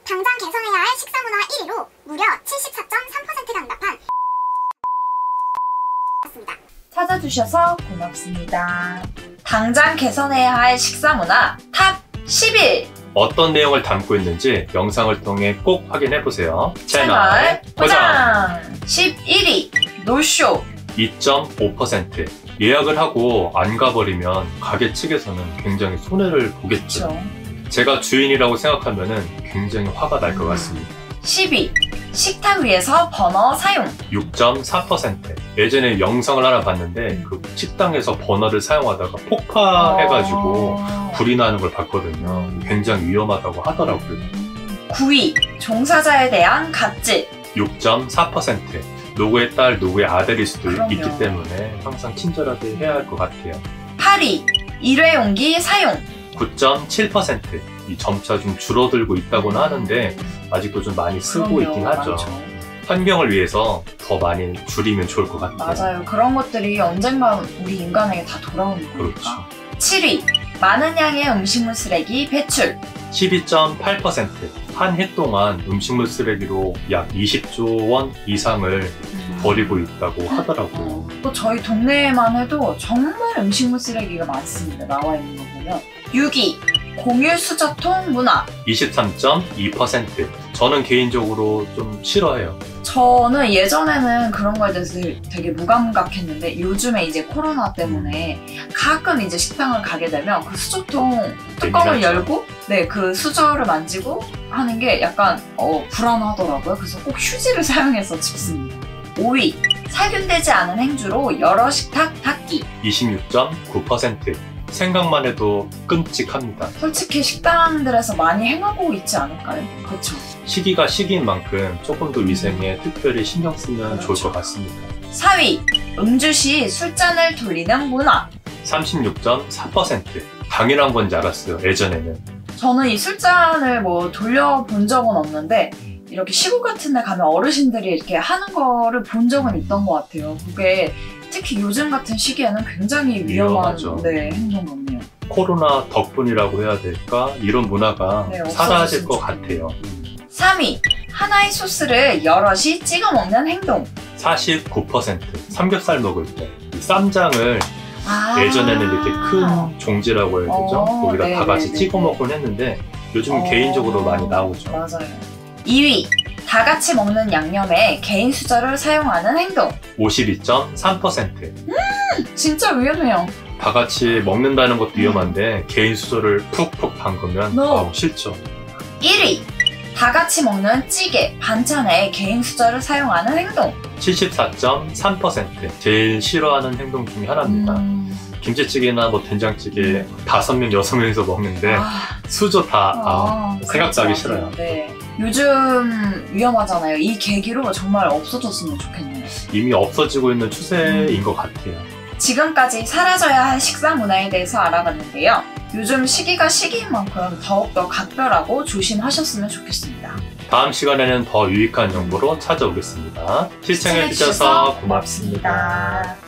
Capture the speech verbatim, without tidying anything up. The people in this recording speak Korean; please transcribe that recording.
당장 개선해야 할 식사문화 일 위로 무려 칠십사 점 삼 퍼센트가 응답한 습니다. 찾아주셔서 고맙습니다. 당장 개선해야 할 식사문화 탑 십일! 어떤 내용을 담고 있는지 영상을 통해 꼭 확인해보세요. 채널 고정! 십일 위 노쇼 이 점 오 퍼센트. 예약을 하고 안 가버리면 가게 측에서는 굉장히 손해를 보겠죠. 그쵸. 제가 주인이라고 생각하면 굉장히 화가 날 것 같습니다. 십 위 식탁 위에서 버너 사용 육 점 사 퍼센트. 예전에 영상을 하나 봤는데 그 식당에서 버너를 사용하다가 폭파해가지고 어... 불이 나는 걸 봤거든요. 굉장히 위험하다고 하더라고요. 구 위 종사자에 대한 갑질 육 점 사 퍼센트. 누구의 딸, 누구의 아들일 수도 그럼요. 있기 때문에 항상 친절하게 해야 할 것 같아요. 팔 위 일회용기 사용 구 점 칠 퍼센트. 이 점차 좀 줄어들고 있다고는 하는데 아직도 좀 많이 쓰고 그럼요, 있긴 하죠. 많죠. 환경을 위해서 더 많이 줄이면 좋을 것 같아요. 맞아요. 그런 것들이 언젠가 우리 인간에게 다 돌아오는 거니까. 그렇죠. 칠 위 많은 양의 음식물 쓰레기 배출 십이 점 팔 퍼센트. 한 해 동안 음식물 쓰레기로 약 이십조 원 이상을 음. 버리고 있다고 하더라고요. 어, 또 저희 동네에만 해도 정말 음식물 쓰레기가 많습니다. 나와 있는 거 보면. 육 위 공유 수저통 문화 이십삼 점 이 퍼센트. 저는 개인적으로 좀 싫어해요. 저는 예전에는 그런 거에 대해서 되게 무감각했는데 요즘에 이제 코로나 때문에 가끔 이제 식당을 가게 되면 그 수저통 뚜껑을 예민하죠. 열고 네, 그 수저를 만지고 하는 게 약간 어, 불안하더라고요. 그래서 꼭 휴지를 사용해서 집습니다. 오 위 살균되지 않은 행주로 여러 식탁 닦기 이십육 점 구 퍼센트. 생각만 해도 끔찍합니다. 솔직히 식당들에서 많이 행하고 있지 않을까요? 그렇죠. 시기가 시기인 만큼 조금 더 위생에 특별히 신경 쓰면 그렇죠. 좋을 것 같습니다. 사 위 음주 시 술잔을 돌리는 문화 삼십육 점 사 퍼센트. 당연한 건지 알았어요, 예전에는. 저는 이 술잔을 뭐 돌려본 적은 없는데 이렇게 시골 같은 데 가면 어르신들이 이렇게 하는 거를 본 적은 있던 것 같아요. 그게 특히 요즘 같은 시기에는 굉장히 위험한 위험하죠. 네, 행동 같네요. 코로나 덕분이라고 해야 될까? 이런 문화가 네, 사라질 것 없어졌으면 같아요. 삼 위 하나의 소스를 여럿이 찍어 먹는 행동 사십구 퍼센트. 삼겹살 먹을 때 이 쌈장을 아 예전에는 이렇게 큰 종지라고 해야 되죠? 어, 거기다 네, 다 같이 네, 네, 찍어 네. 먹곤 했는데 요즘은 어, 개인적으로 많이 나오죠. 맞아요. 이 위 다 같이 먹는 양념에 개인 수저를 사용하는 행동 오십이 점 삼 퍼센트. 진짜 위험해요. 다 같이 먹는다는 것도 위험한데 개인 수저를 푹푹 담그면 No. 아우, 싫죠. 일 위 다 같이 먹는 찌개, 반찬에 개인 수저를 사용하는 행동 칠십사 점 삼 퍼센트. 제일 싫어하는 행동 중에 하나입니다. 음... 김치찌개나 뭐 된장찌개 다섯 명, 여섯 명이서 먹는데 아, 수저 다 아, 아, 생각도 하기 그렇죠. 싫어요. 네. 요즘 위험하잖아요. 이 계기로 정말 없어졌으면 좋겠네요. 이미 없어지고 있는 추세인 것 같아요. 지금까지 사라져야 할 식사 문화에 대해서 알아봤는데요. 요즘 시기가 시기인 만큼 더욱더 각별하고 조심하셨으면 좋겠습니다. 다음 시간에는 더 유익한 정보로 찾아오겠습니다. 시청해주셔서 고맙습니다.